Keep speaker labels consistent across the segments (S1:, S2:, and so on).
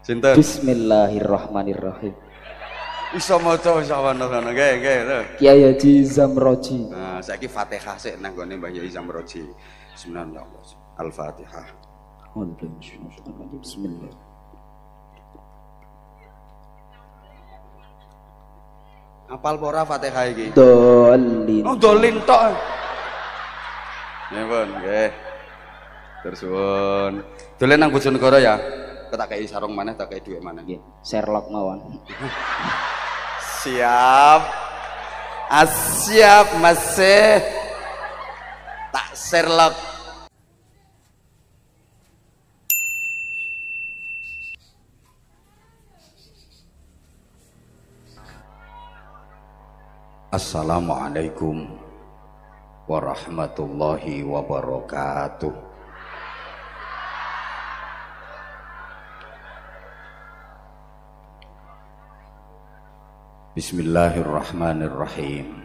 S1: Sinten?
S2: Bismillahirrahmanirrahim.
S1: Iso maca wis awana nggih.
S2: Kiai Haji Zamroji.
S1: Nah, saiki Fatihah sik nang gone Mbah Yai Zamroji. Bismillahirrahmanirrahim. Al-Fatihah.
S2: Bismillah.
S1: Apal apa ora Fatihah iki?
S2: Dolin.
S1: Oh, dolin tok. Nggih, nggih. Tur suwun. Dolen nang Bojonegoro ya. Tak kei sarung maneh, tak kei dhuwit maneh.
S2: Nggih, Sherlock mawon.
S1: Siap. Siap masih. Tak Sherlock. Assalamualaikum warahmatullahi wabarakatuh. Bismillahirrahmanirrahim.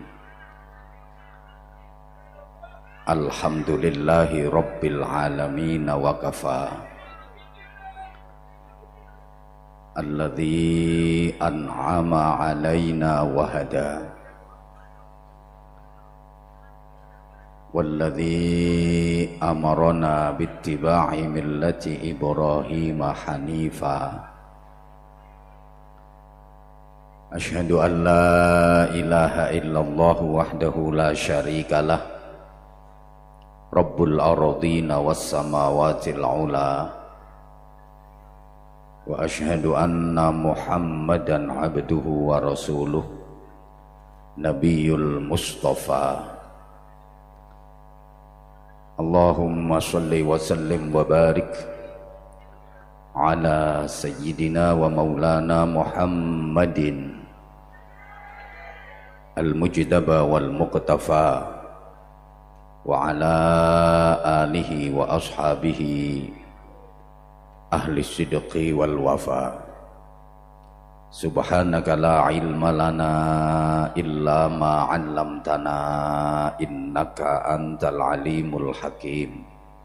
S1: Alhamdulillahi rabbil alamin wa kafa. Alladzi an'ama alaina wa hada. Walladzi amarna bittiba'i millati Ibrahim hanifa. Asyhadu an la ilaha illallah wahdahu la syarikalah Rabbul ardina was samawatil ula wa asyhadu anna Muhammadan abduhu wa rasuluh Nabiyul Mustafa. Allahumma shalli wa sallim wa barik ala sayyidina wa maulana Muhammadin al-mujtaba wal muqtafa wa ala alihi wa ashabihi ahli sidqi wal wafa. Subhanaka la ilma lana illa ma 'allamtana innaka antal alimul hakim.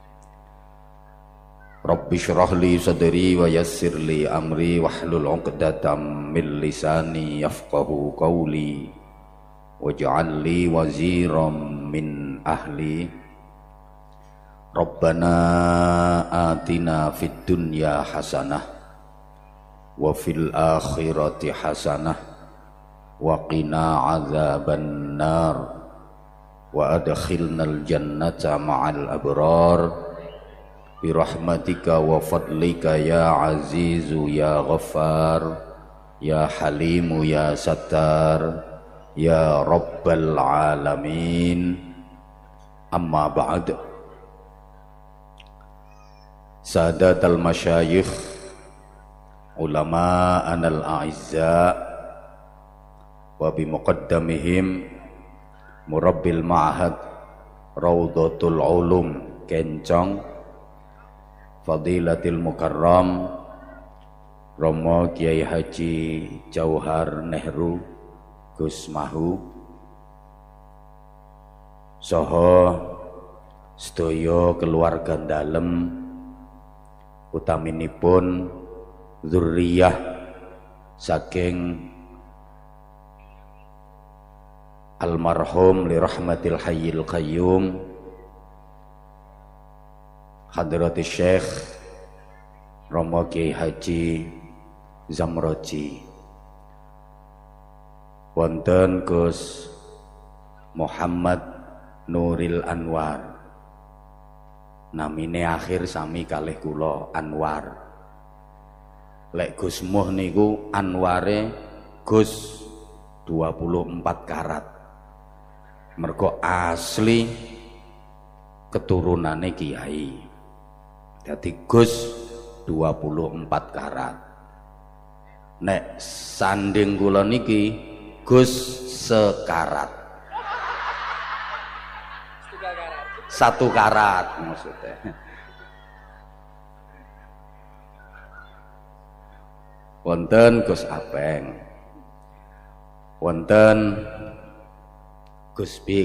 S1: Rabbi shrah li sadri wa yassir li amri wahlul 'uqdatam min lisani yafqahu qawli waj'al li waziran min ahli. Rabbana atina fid dunya hasanah wa fil akhirati hasanah wa qina adzaban nar wa adkhilnal jannata ma'al abrar birahmatika wa fadlika ya azizu ya ghaffar ya halimu ya sattar ya rabbal alamin. Amma ba'd. Sadatal masyayikh ulama anal a'izza wa bimuqaddamihim murabbil ma'had Raudhatul Ulum Kencong Fadilatil Mukarram Romo Kiai Haji Jauhar Nehru Gus Mahu saha sedaya keluarga dalem utaminipun dzurriyyah saking almarhum li rahmatil hayyil qayyum Hadratus Syekh Romo Kiai Haji Zamroji, wonten Gus Muhammad Nuril Anwar, namine akhir sami kalih kula Anwar. Lek Gus Muh niku Anware Gus 24 karat. Mergo asli keturunane kiai. Dadi Gus 24 karat. Nek sanding kula niki Gus sekarat. 1 karat maksudnya. Wonten Gus Apeng, wonten Gus Bik,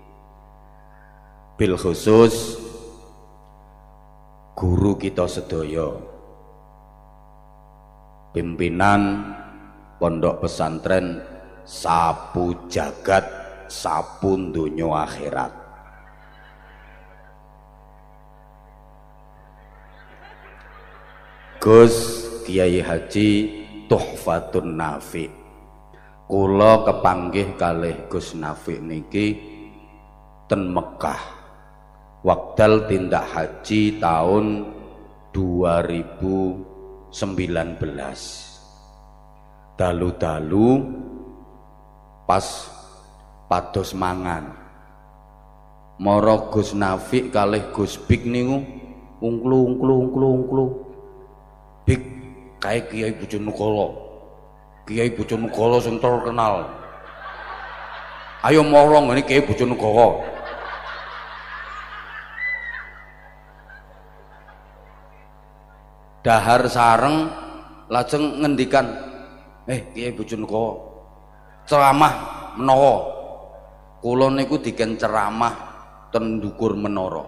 S1: bil khusus guru kita sedaya pimpinan pondok pesantren sapu jagat sapu dunya akhirat. Gus Kiai Haji Tuhfatun Nafi, kula kepanggih kalih Gus Nafi niki ten Mekah wekdal tindak haji tahun 2019. Dalu-dalu pas pados mangan mara Gus Nafi kalih Gus Bik niku ungklu Bik kae Kiai Bojonegoro sing terkenal, ayo mara ngene Kiai Bojonegoro. Dahar sareng lajeng ngendikan, Kiai Bojonegoro ceramah menawa. Kula niku diken ceramah ten ndukur menara.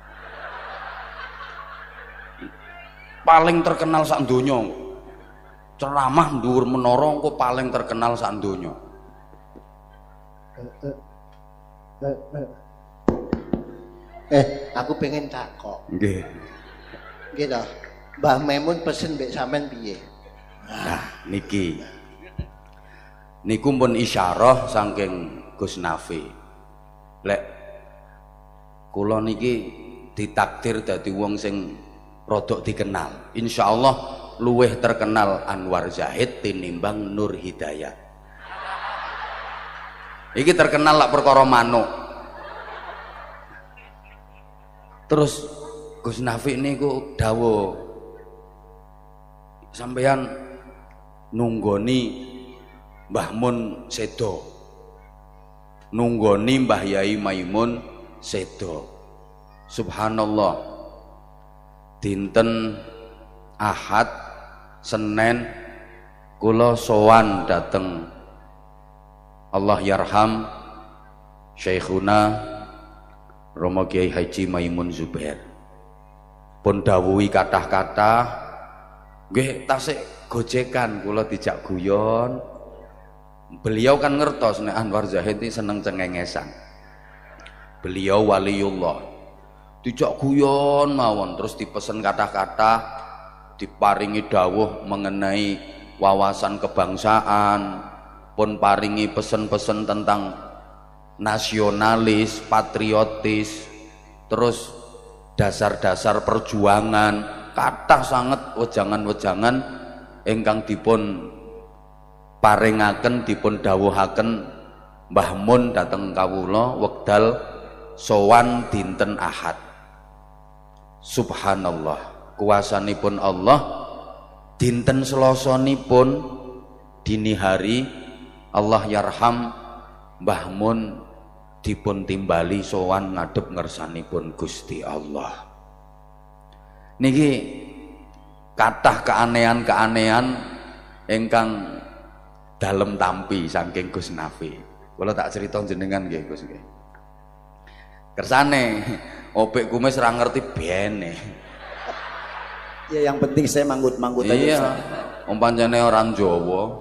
S1: Paling terkenal sak donya. Ceramah ndukur menara engko paling terkenal sak donya.
S3: Aku pengen takok.
S1: Nggih.
S3: Nggih to. Mbah Memun pesen mbek sampean piye?
S1: Nah, niku pun isyarah saking Gus Nafi. Lek kula niki ditakdir dadi wong sing rodok dikenal. Insyaallah luweh terkenal Anwar Zahid tinimbang Nur Hidayat. Iki terkenal lak perkara manuk. Terus Gus Nafi niku dawuh, sampeyan nunggoni Mbah Mun sedo, nunggoni Mbah Yai Maimun sedo. Subhanallah, dinten Ahad Senin kula sowan dateng Allah yarham Syekhuna Romo Kiai Haji Maimun Zubair, pun dawuhi kathah-kathah. Nggih tasik gojekan kula dijak guyon. Beliau kan ngertos nek Anwar Zahid ini seneng cengengesan. Beliau waliullah. Dijak guyon mawon terus dipesen kathah-kathah, diparingi dawuh mengenai wawasan kebangsaan, pun paringi pesen-pesen tentang nasionalis, patriotis, terus dasar-dasar perjuangan. Kathah sanget wejangan-wejangan ingkang dipun paringaken dipun dawuhaken Mbah Mun dhateng kawula wekdal sowan dinten Ahad. Subhanallah, kuasanipun Allah, dinten Selosanipun dini hari Allah yarham Mbah Mun dipun timbali sowan ngadhep ngersanipun Gusti Allah. Niki kathah keanehan-keanehan ingkang dalem tampi saking Gus Nafi. Kula tak cerita jenengan nggih Gus nggih. Kersane opik kumis ra ngerti bene.
S2: Ya yang penting saya manggut-manggut aja.
S1: Iya. Wong pancene orang Jawa.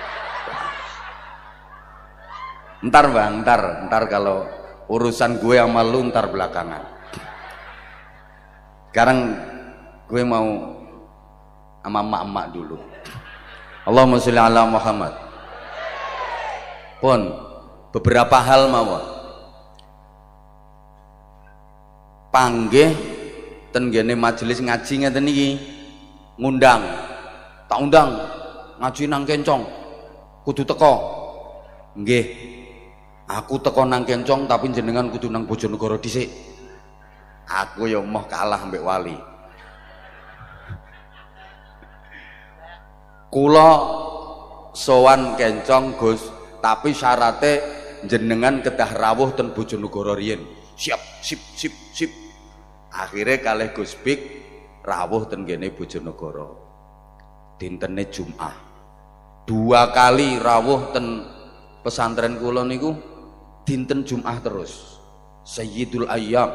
S1: Entar Bang, entar kalau urusan gue sama lu entar belakangan. Sekarang gue mau sama emak-emak dulu. Allahumma sholli ala Muhammad. Pun beberapa hal mawon. Panggih ten gene majelis ngaji ngeten iki ngundang. Tak undang ngaji nang Kencong. Kudu teko. Nggih. Aku teko nang Kencong tapi jenengan kudu nang Bojonegoro dhisik. Aku ya moh kalah mbek wali. Kula sowan Kencong Gus, tapi syaratnya jenengan kedah rawuh ten Bojonegoro riyen. Sip. Akhirnya kalih Gus Bik rawuh ten kene Bojonegoro. Dintene Jumat. 2 kali rawuh ten pesantren kula niku dinten Jumat terus. Sayyidul Ayyam.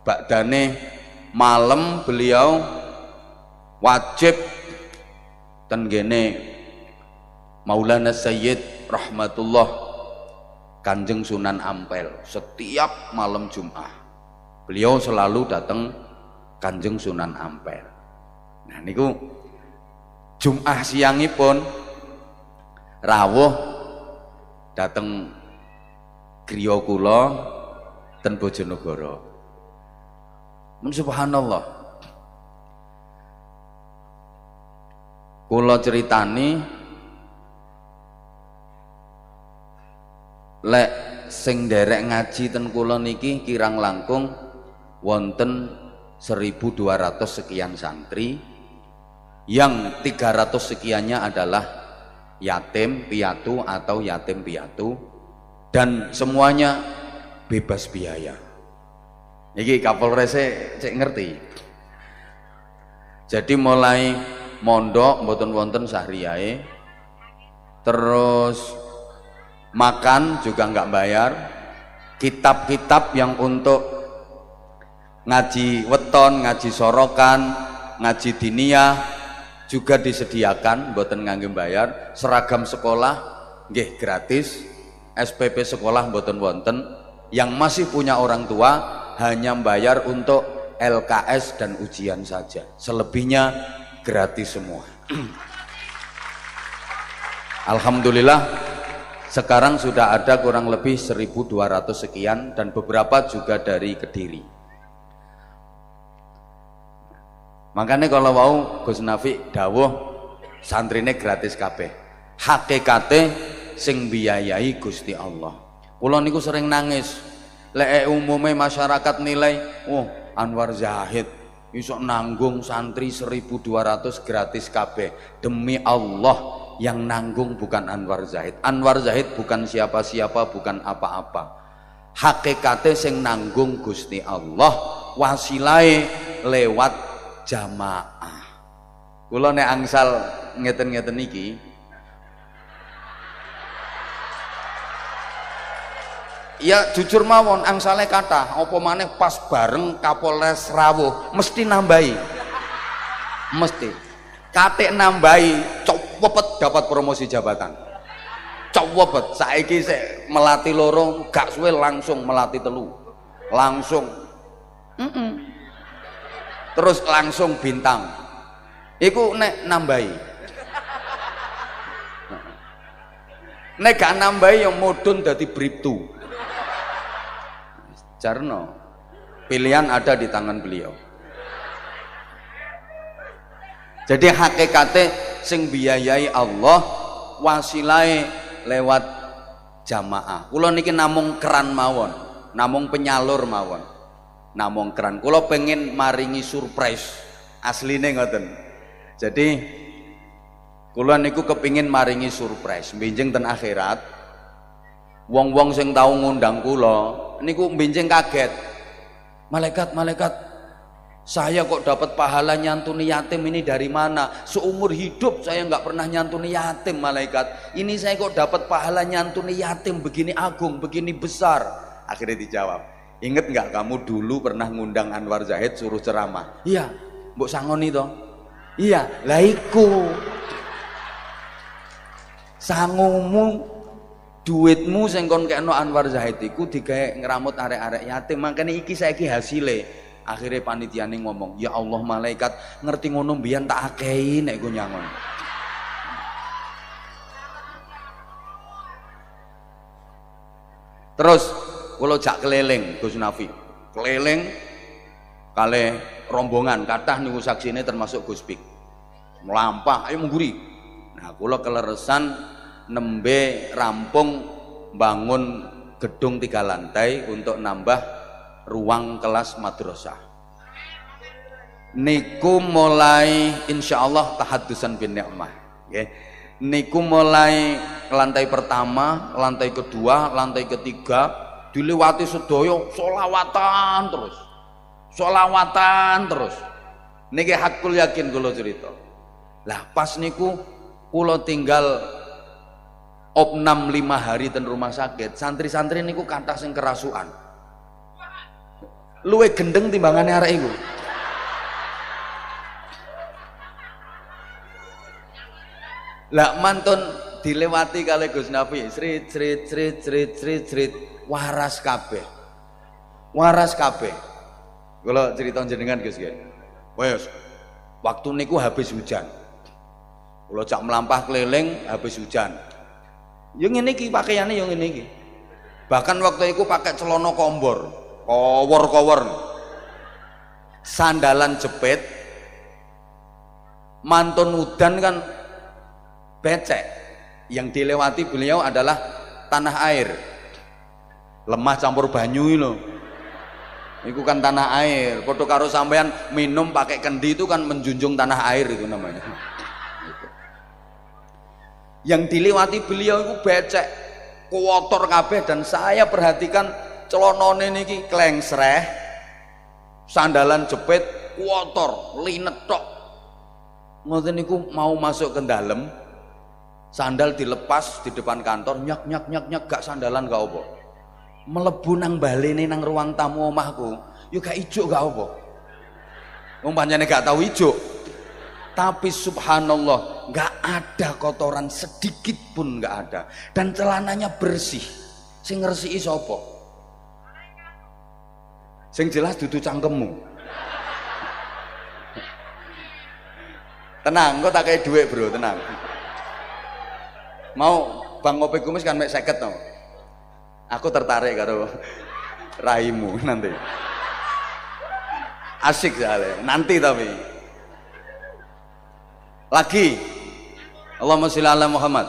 S1: Bakdane malam beliau wajib ten gene Maulana Sayyid rahmatullah Kanjeng Sunan Ampel setiap malam Jumat beliau selalu datang Kanjeng Sunan Ampel. Nah niku Jumat siangipun rawuh dateng griya kula ten Bojonegoro. Subhanallah. Kula ceritani lek sing derek ngaji ten kula niki kirang langkung wonten 1200 sekian santri yang 300 sekiannya adalah yatim piatu atau yatim piatu dan semuanya bebas biaya. Niki Kapolres cek ngerti. Jadi mulai mondok mboten wonten sahriyae, terus makan juga nggak bayar, kitab-kitab yang untuk ngaji weton, ngaji sorokan, ngaji diniyah juga disediakan mboten ngangge bayar, seragam sekolah nggih gratis, SPP sekolah mboten wonten, yang masih punya orang tua hanya bayar untuk LKS dan ujian saja, selebihnya gratis semua. Alhamdulillah sekarang sudah ada kurang lebih 1200 sekian dan beberapa juga dari Kediri. Makanya kalau mau Gus Nafi dawuh santrine gratis kabeh. Hakikate sing biayai Gusti Allah. Kula niku sering nangis. Lek umume masyarakat nilai, Anwar Zahid iso nanggung santri 1200 gratis kabeh. Demi Allah yang nanggung bukan Anwar Zahid. Anwar Zahid bukan siapa-siapa, bukan apa-apa. Hakikate sing nanggung Gusti Allah, wasilahe lewat jamaah. Kula nek angsal ngeten-ngeten iki ya jujur mawon angsale kathah apa maneh pas bareng Kapolres rawuh mesti nambahi. Mesti katik nambahi cowopet dapat promosi jabatan. Cowopet saiki sik melati loro gak suwe langsung melati telu. Langsung terus langsung bintang. Iku nek nambahi. Nek gak nambahi yang mudhun dadi bribtu. Jarno. Pilihan ada di tangan beliau. Jadi hakikate sing biayai Allah, wasilahe lewat jamaah. Kula niki namung keran mawon, namung penyalur mawon. Namung keran. Kula pengen maringi surprise. Asline ngoten. Jadi kula niku kepingin maringi surprise. Benjing ten akhirat. Wong-wong sing tau ngundang kula niku benjing kaget. Malaikat, saya kok dapat pahala nyantuni yatim ini dari mana? Seumur hidup saya nggak pernah nyantuni yatim, malaikat. Ini saya kok dapat pahala nyantuni yatim begini agung, begini besar. Akhirnya dijawab, inget nggak kamu dulu pernah ngundang Anwar Zahid suruh ceramah? Iya, mbok sangoni toh? Iya, lah iku sangumu, duitmu sing kon kekno Anwar Zahid iku digawe ngramut arek-arek yatim. Makanya iki saiki hasile. Akhirnya panitiane ngomong, ya Allah malaikat ngerti ngono mbiyen tak akehi nek ku nyangon. Terus kula jak keliling Gus Nafi. Keliling kali rombongan kathah niku saksine termasuk Gus Pik. Melampah ayo mengguri. Nah, kula keleresan nembe rampung bangun gedung 3 lantai untuk nambah ruang kelas madrasah. Niku mulai insyaallah tahaddusan bin ni'mah. Nggih. Niku mulai lantai pertama, lantai kedua, lantai ketiga diliwati sedaya sholawatan terus. Sholawatan terus. Niki hakul yakin kula cerita. Lah pas niku kula tinggal opnam 5 hari ten rumah sakit, santri-santri niku kathah sing kerasukan. Luwe gendeng timbangane arek iku. Lah mantun dilewati kali Gus Nafi, srit waras kabeh. Waras kabeh. Kula cerita jenengan Gus nggih. Wes, waktu niku habis hujan. Kula cak melampah keliling habis hujan. Yo ngene iki pakaiane yo ngene iki. Bahkan waktu itu pakai celana kombor, kowor. Sandalan jepit. Mantun udan kan becek. Yang dilewati beliau adalah tanah air. Lemah campur banyu lho. Itu kan tanah air. Padha karo sampean minum pakai kendi itu kan menjunjung tanah air itu namanya. Yang dilewati beliau itu becek, kotor kabeh, dan saya perhatikan celonone niki klengsreh, sandalan jepit kotor, linet tok. Ngoten niku mau masuk ke dalam, sandal dilepas di depan kantor, nyak gak sandalan gak apa. Melebu nang balene nang ruang tamu omahku, yo gak ijo gak apa. Wong pancene gak tau ijo. Tapi subhanallah, gak ada kotoran sedikit pun gak ada, dan celananya bersih. Sing ngresiki sapa? Sing jelas dudu cangkemmu. Tenang, kok tak kei dhuwit bro, tenang. Mau Bang Ngopi Kumis kan mek 50 to. Aku tertarik karo rahimu nanti. Asik soalnya, nanti tapi. Lagi. Allahumma sholli ala Muhammad.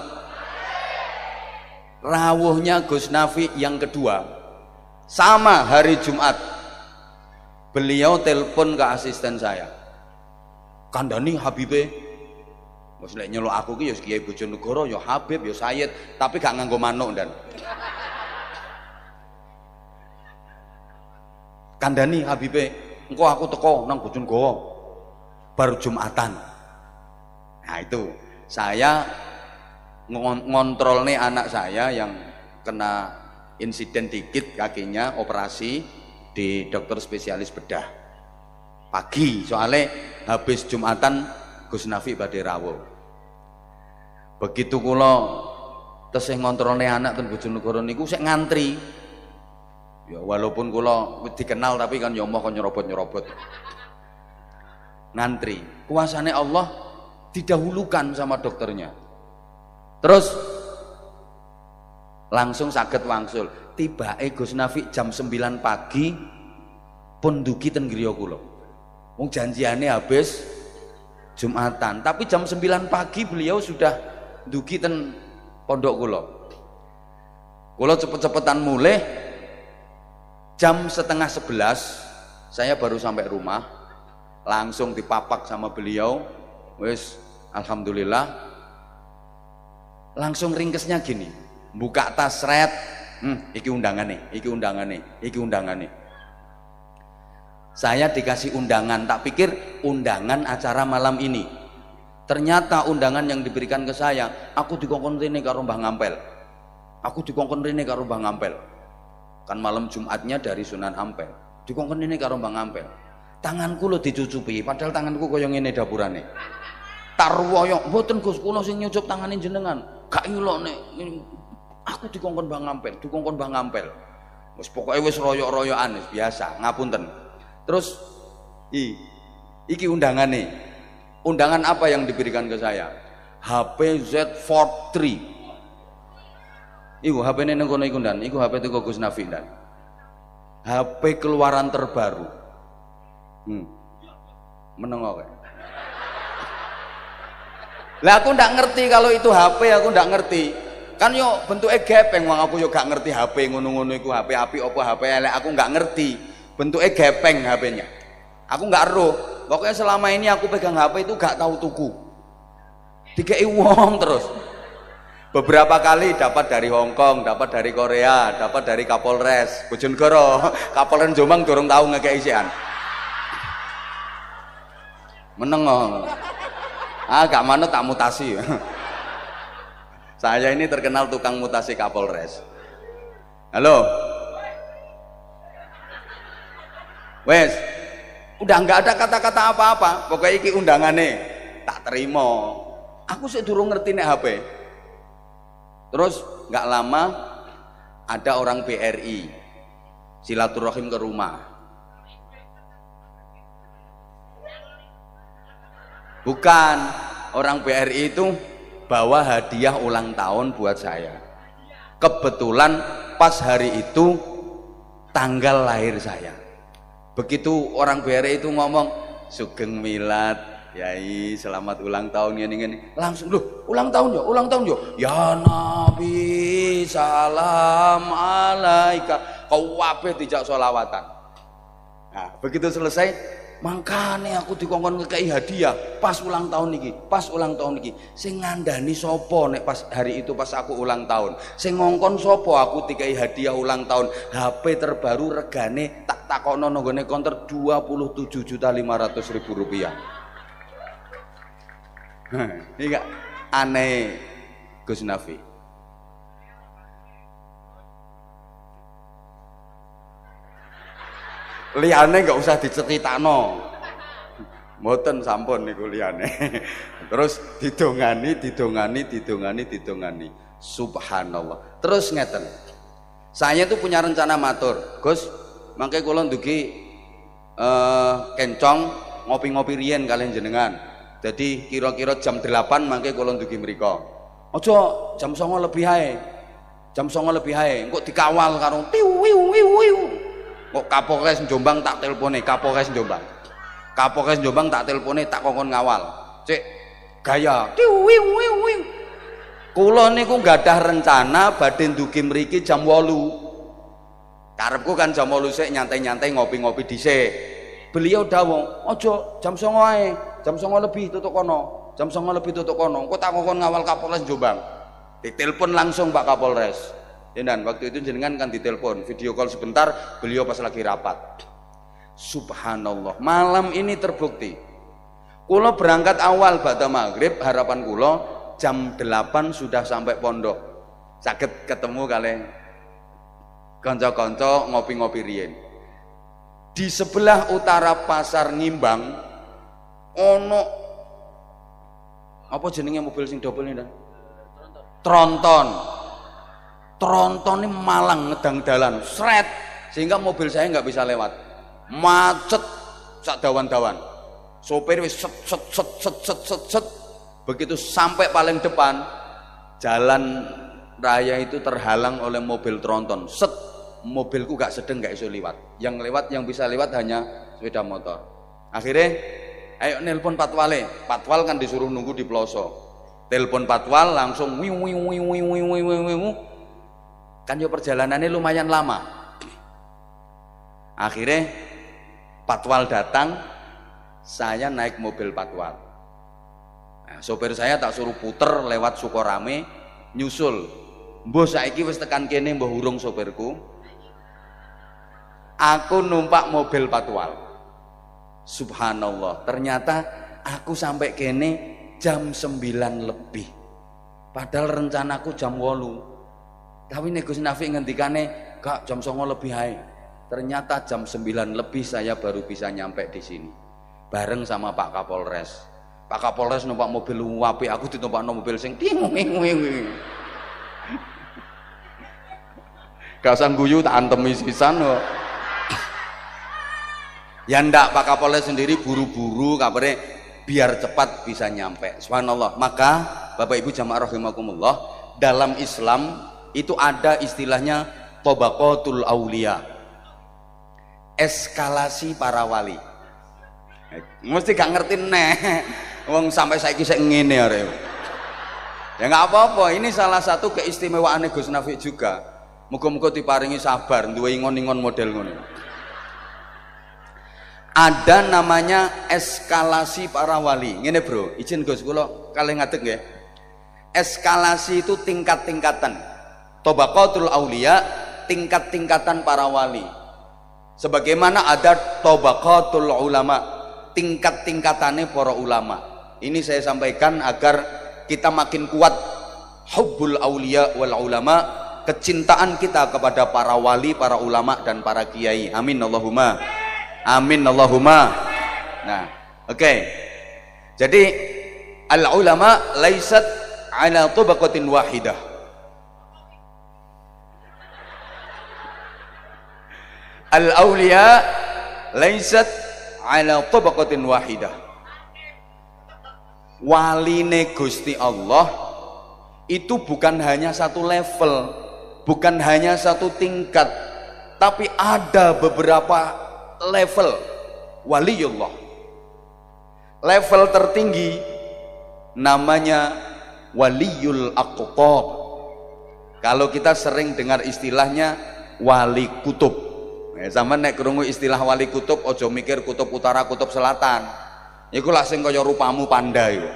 S1: Rawuhnya Gus Nafi yang kedua. Sama hari Jumat. Beliau telepon ke asisten saya. Kandani Habibe. Wis lek nyeluk aku ki ya Kiai Bojonegoro, ya Habib, ya Sayyid, tapi gak nganggo manuk dan. Kandani Habibe, engko aku teko nang Bojonegoro baru Jumatan. Nah itu saya ngontrol nih anak saya yang kena insiden dikit kakinya, operasi di dokter spesialis bedah pagi, soalnya habis Jumatan Gus Nafi badhe rawuh. Begitu kula tesih ngontrol nih anak ten Bojonegoro niku sik ngantri. Ya walaupun kula dikenal tapi kan ya moh nyerobot-nyerobot. Ngantri. Kuasane Allah didahulukan sama dokternya. Terus langsung saged wangsul. Tibake Gus Nafi jam 9 pagi pun dugi ten griya kula. Wong janjiane habis Jumatan, tapi jam 9 pagi beliau sudah dugi ten pondok kula. Kula cepet-cepetan mulih. Jam setengah 11 saya baru sampai rumah, langsung dipapak sama beliau. Wes alhamdulillah. Langsung ringkesnya gini, buka tas red, iki undangane, iki undangane, iki undangane. Saya dikasih undangan, tak pikir undangan acara malam ini. Ternyata undangan yang diberikan ke saya, aku dikongkon rene karo Mbah Ngampel. Aku dikongkon rene karo Mbah Ngampel. Kan malam Jumatnya dari Sunan Ampel. Dikongkon rene karo Mbah Ngampel. Tanganku lo dicucupi, padahal tanganku koyo ngene dapurane. Tarwoyo, mboten Gus, kula sing nyucup tangane jenengan. Gak ilokne. Aku dikongkon Mbah Ngampel, dikongkon Mbah Ngampel. Wis pokoke wis royok-royokan wis biasa, ngapunten. Terus iki undangane. Undangan apa yang diberikan ke saya? HP Z Fold 3. Iku HP neng kono iku ndan, iku HP teko Gus Nafi ndan. HP keluaran terbaru. Menengo kae. Lah aku ndak ngerti kalau itu HP, aku ndak ngerti. Kan yo bentuke gepeng, wong aku yo gak ngerti HP ngono-ngono iku HP apik apa HP elek, aku nggak ngerti. Bentuknya gepeng HP-nya. Aku nggak eruh. Pokoknya selama ini aku pegang HP itu gak tahu tuku. Dikei wong terus. Beberapa kali dapat dari Hong Kong, dapat dari Korea, dapat dari Kapolres Bojonegoro. Kapolres Jombang durung tahu ngekei isian. Menengok. Gak manut tak mutasi. Saya ini terkenal tukang mutasi Kapolres. Halo. Wes, udah nggak ada kata-kata apa-apa. Pokoknya iki undangane tak terima. Aku sih durung ngerti nek HP. Terus nggak lama ada orang BRI silaturahim ke rumah. Bukan, orang BRI itu bawa hadiah ulang tahun buat saya. Kebetulan pas hari itu tanggal lahir saya. Begitu orang BRI itu ngomong sugeng milad Yai, selamat ulang tahun ini. Langsung, loh, ulang tahun yo. Ya Nabi, salam alaika. Kau wape dijak sholawatan. Nah, begitu selesai, makanya aku dikongkon ngekei hadiah pas ulang tahun niki. Sing ngandani sopo nek pas hari itu pas aku ulang tahun. Sing ngongkon sopo aku dikei hadiah ulang tahun. HP terbaru regane tak takono nggone konter 27.500.000 rupiah. Ini gak aneh Gus Nafi. Liane gak usah diceritakno, mboten sampun niku liyane. Terus didongani. Subhanallah. Terus ngeten. Saya tuh punya rencana matur, Gus, mangke kula ndugi kencong ngopi-ngopi riyen kalian jenengan. Jadi kira-kira jam 8 mangke kula ndugi mriko. Aja jam 09.00 lebih hae. Jam 09.00 lebih hae, engko dikawal karo wiu. Kok Kapolres Jombang tak telpone, Kapolres Jombang tak telpone, tak kongkon ngawal. Cek gaya. Wiu. Kula niku gadah rencana badhe ndugi mriki jam 8. Karepku kan jam 8 sik nyantai-nyantai ngopi-ngopi dhisik. Beliau dawuh, "Aja jam 09.00 ae. Jam 09.00 lebih tutuk kono. Engko tak kongkon ngawal Kapolres Jombang." Ditelepon langsung Pak Kapolres. Dan waktu itu jenengan kan ditelepon, video call sebentar, beliau pas lagi rapat. Subhanallah, malam ini terbukti. Kula berangkat awal ba'da maghrib, harapan kula jam 8 sudah sampai pondok. Saged ketemu kali kanca-kanca ngopi-ngopi riyen. Di sebelah utara pasar Ngimbang ono apa jenenge mobil sing double ini, Tronton ini malang ngedang dalan sret sehingga mobil saya nggak bisa lewat, macet sak dawan-dawan. Sopir wis set. Begitu sampai paling depan jalan raya itu terhalang oleh mobil tronton. Mobilku gak sedeng gak iso lewat. Yang bisa lewat hanya sepeda motor. Akhirnya ayo nelpon patwale. Patwal kan disuruh nunggu di pelosok. Telepon patwal langsung wiu. Kan yo perjalanannya lumayan lama. Akhirnya patwal datang, saya naik mobil patwal. Nah, sopir saya tak suruh puter lewat Sukorame, nyusul. Mbah saiki wis tekan kene mbah urung sopirku. Aku numpak mobil patwal. Subhanallah, ternyata aku sampai kene jam 9 lebih. Padahal rencanaku jam 8. Tapi nek Gus Nafi ngendikane gak jam 09.00 lebih hae. Ternyata jam 9 lebih saya baru bisa nyampe di sini. Bareng sama Pak Kapolres. Pak Kapolres numpak mobil apik, aku ditumpakno mobil sing ting-ting. Gak usah guyu tak antemi sisan kok. Ya ndak, Pak Kapolres sendiri buru-buru kabare biar cepat bisa nyampe. Subhanallah. Maka Bapak Ibu jamaah rahimakumullah, dalam Islam itu ada istilahnya tabaqatul aulia, eskalasi para wali. Mesti gak ngerti nih wong sampai saiki sik ngene arek. Ya nggak apa-apa, ini salah satu keistimewaan Gus Nafi juga. Muga-muga diparingi sabar duwe ingon-ingon model ngono. Ada namanya eskalasi para wali. Ngene bro, izin Gus kula kalih ngadeg nggih. Eskalasi itu tingkat-tingkatan. Tabaqatul aulia, tingkat-tingkatan para wali. Sebagaimana ada tabaqatul ulama, tingkat-tingkatannya para ulama. Ini saya sampaikan agar kita makin kuat hubbul aulia wal ulama, kecintaan kita kepada para wali, para ulama dan para kiai. Amin Allahumma. Amin Allahumma. Nah, oke. Jadi Al ulama laisat ala tabaqatin wahidah. Al auliya laisat ala tabaqatin wahidah. Waline Gusti Allah itu bukan hanya satu level, bukan hanya satu tingkat, tapi ada beberapa level waliullah. Level tertinggi namanya waliul aqtab. Kalau kita sering dengar istilahnya wali kutub. Sama nek krungu istilah wali kutub ojo mikir kutub utara, kutub selatan. Iku lah sing kaya rupamu panda iku.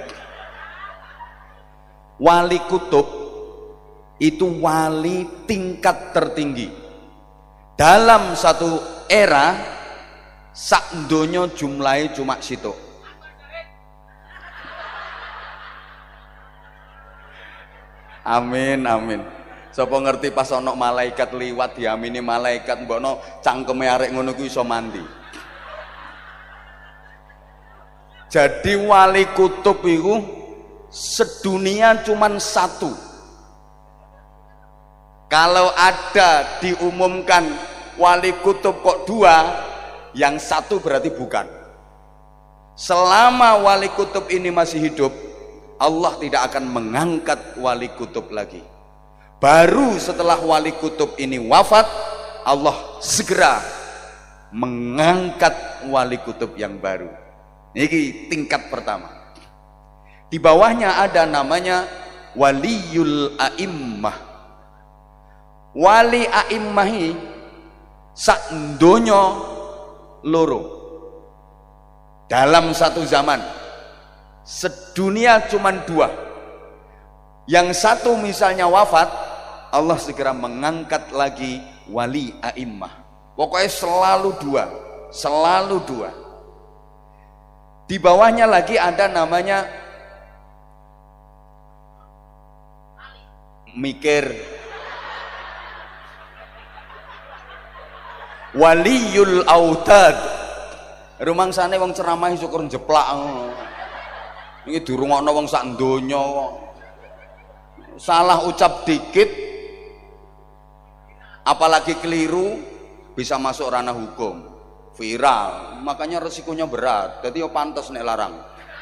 S1: Wali kutub itu wali tingkat tertinggi. Dalam satu era sak donya jumlahe cuma situ. Amin amin. Sapa ngerti pas ana malaikat liwat diamini malaikat mbokno cangkeme arek ngono kuwi iso mandi. Jadi wali kutub itu sedunia cuman satu. Kalau ada diumumkan wali kutub kok dua, yang satu berarti bukan. Selama wali kutub ini masih hidup, Allah tidak akan mengangkat wali kutub lagi. Baru setelah wali kutub ini wafat, Allah segera mengangkat wali kutub yang baru. Ini tingkat pertama. Di bawahnya ada namanya waliul a'immah. Wali a'immah ini sak donya loro. Dalam satu zaman sedunia cuman dua. Yang satu misalnya wafat, Allah segera mengangkat lagi wali a'immah. Pokoknya selalu dua, selalu dua. Di bawahnya lagi ada namanya mikir waliul autad. Rumangsane wong ceramah syukur jeplak ngono. Iki dirungokno wong sak donya kok. Salah ucap dikit apalagi keliru bisa masuk ranah hukum. Viral, makanya resikonya berat. Jadi yo pantas nek larang.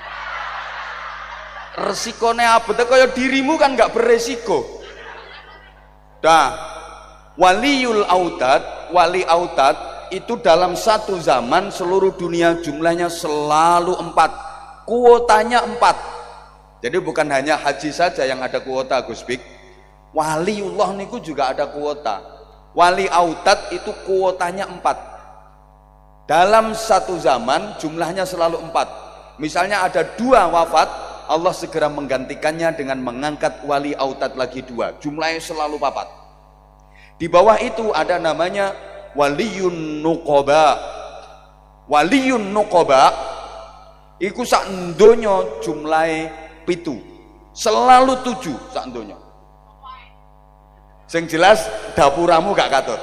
S1: Resikonya apa? Kaya dirimu kan nggak beresiko. Dah, waliul autad, wali autad itu dalam satu zaman seluruh dunia jumlahnya selalu 4. Kuotanya 4. Jadi bukan hanya haji saja yang ada kuota, Gus Bik. Waliullah niku juga ada kuota. Wali autad itu kuotanya 4. Dalam satu zaman jumlahnya selalu 4. Misalnya ada 2 wafat, Allah segera menggantikannya dengan mengangkat wali autad lagi 2. Jumlahnya selalu 4. Di bawah itu ada namanya waliyun nuqaba. Waliyun nuqaba iku sak donya jumlahe 7. Selalu 7 sak donya. Sing jelas dapuramu gak katut.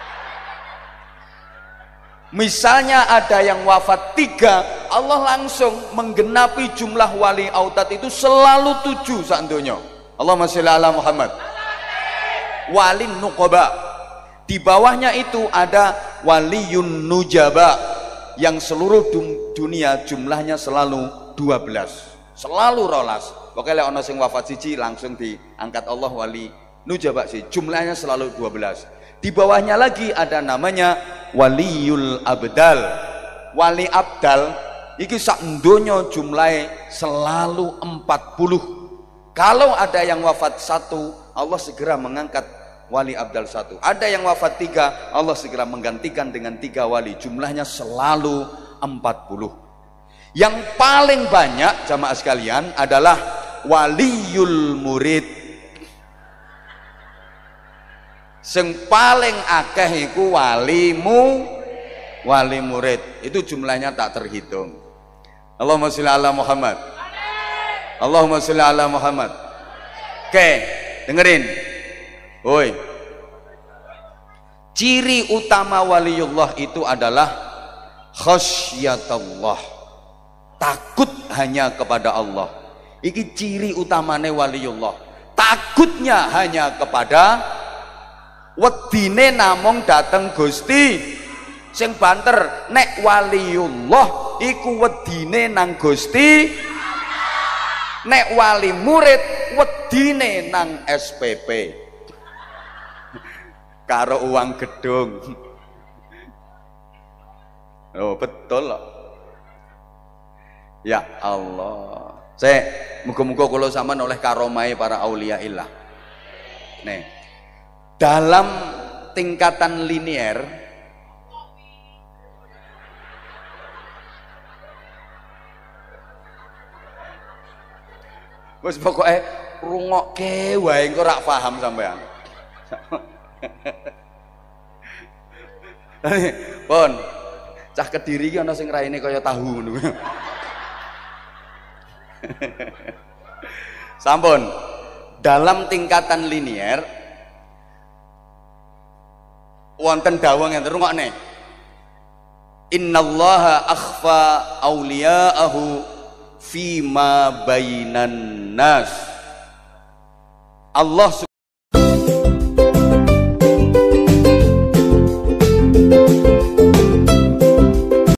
S1: Misalnya ada yang wafat 3, Allah langsung menggenapi jumlah wali autad itu selalu 7 sak donya. Allahumma sholli ala Muhammad. Wali nuqaba. Di bawahnya itu ada waliyun nujaba yang seluruh dunia jumlahnya selalu 12. Selalu rolas. Pokoknya ana sing wafat siji langsung diangkat Allah wali nujaba sih. Jumlahnya selalu 12. Di bawahnya lagi ada namanya waliul abdal. Wali abdal iki sak donya jumlahe selalu 40. Kalau ada yang wafat 1, Allah segera mengangkat wali abdal 1. Ada yang wafat 3, Allah segera menggantikan dengan 3 wali. Jumlahnya selalu 40. Yang paling banyak jamaah sekalian adalah waliul murid. Sing paling akeh iku wali murid. Itu jumlahnya tak terhitung. Allahumma sholli ala Muhammad. Allahumma sholli ala Muhammad. Oke, dengerin. Woi. Ciri utama waliullah itu adalah khasyatullah. Takut hanya kepada Allah. Iki ciri utamane waliullah. Takutnya hanya kepada wedine namung dateng Gusti. Sing banter nek waliullah iku wedine nang Gusti. Nek wali murid wedine nang SPP. Karo uang gedung. Oh betul loh. Ya Allah. Muga-muga kula sampean oleh karomai para aulia illah. Nih. Dalam tingkatan linier wis pokoke rungokke wae engko ora paham sampean. Pon, cah Kediri iki ana sing raine kaya tahu ngono. Sampun. Dalam tingkatan linier wonten dawuh ngenten rungokne. Innallaha akhfa auliya'ahu fima bainan nas. Allah